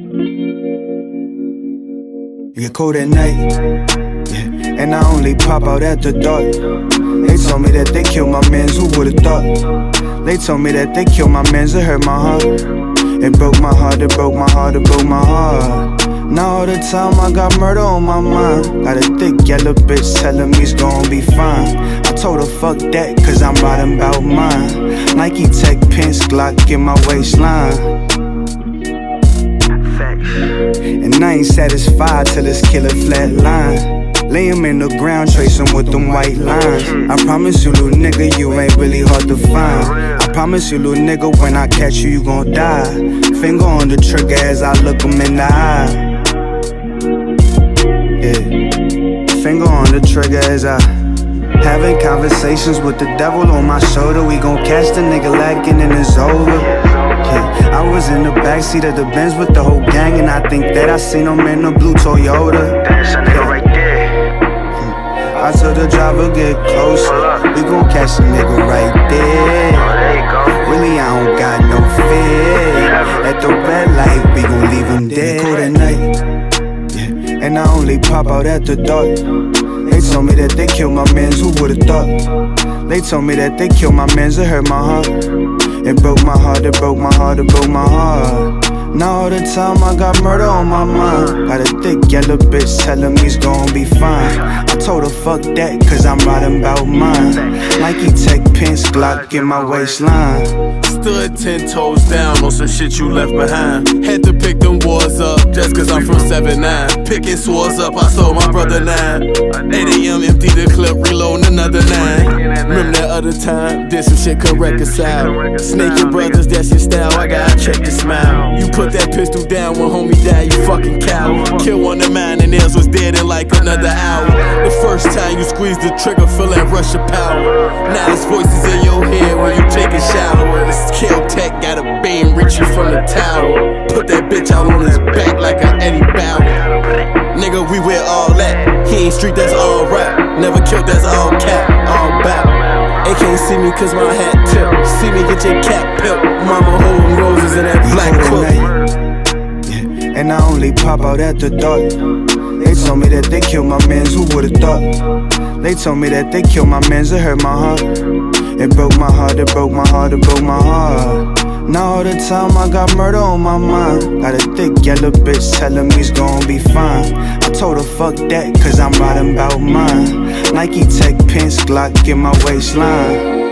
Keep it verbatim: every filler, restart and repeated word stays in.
It get cold at night, yeah, and I only pop out at the dark. They told me that they killed my mans, who would've thought? They told me that they killed my mans, it hurt my heart. It broke my heart, it broke my heart, it broke my heart. Now all the time I got murder on my mind. Got a thick yellow bitch telling me it's gon' be fine. I told her fuck that, cause I'm riding bout mine. Nike Tech pants, Glock in my waistline. And I ain't satisfied till this killer flatline. Lay him in the ground, trace him with them white lines. I promise you, little nigga, you ain't really hard to find. I promise you, little nigga, when I catch you, you gon' die. Finger on the trigger as I look him in the eye. Yeah, finger on the trigger as I having conversations with the devil on my shoulder. We gon' catch the nigga lacking and it's over. Yeah, I was in the backseat of the Benz with the whole gang, and I think that I seen him in the blue Toyota. That's a nigga right there. I told the driver get closer. We gon' catch the nigga right there. Oh, there you go. Really, I don't got no fear. At the red light, we gon' leave him dead. Cold at night, yeah, and I only pop out at the dark. They told me that they killed my mans, who would've thought? They told me that they killed my mans, it hurt my heart. It broke my heart, it broke my heart, it broke my heart. Now all the time I got murder on my mind. Got a thick yellow bitch telling me it's gon' be fine. I told her fuck that, cause I'm riding bout mine. Nike Tech pants, Glock in my waistline. Stood ten toes down on some shit you left behind. Had to pick them wars up just cause I'm from seven nine. Picking swords up, I sold my brother nine. eight A M empty the clip, reloading another nine. Remember that other time? Did some shit could reconcile. Snake your brothers, that's your style, I gotta check your smile. You put that pistol down when homie died, you fucking cow. Kill one of mine and theirs was dead in like another hour. The first time you squeeze the trigger, feel that rush of power. Now there's voices in your head when you take a shower. This Kill Tech got a beam reaching from the tower. Put that bitch out on his back like a Eddie Bauer. Nigga, we with all that. He ain't street, that's all rap. Never killed, that's all cap, all bout. They can't see me cause my hat tip. See me get your cap pimp. Mama holding roses in that black quilt. Yeah, and I only pop out at the dark. They told me that they killed my mans, who would've thought? They told me that they killed my mans, it hurt my heart. It broke my heart, it broke my heart, it broke my heart. Now all the time I got murder on my mind. Got a thick yellow bitch telling me it's gon' be fine. I told her fuck that, cause I'm riding bout mine. Nike Tech pants, Glock in my waistline.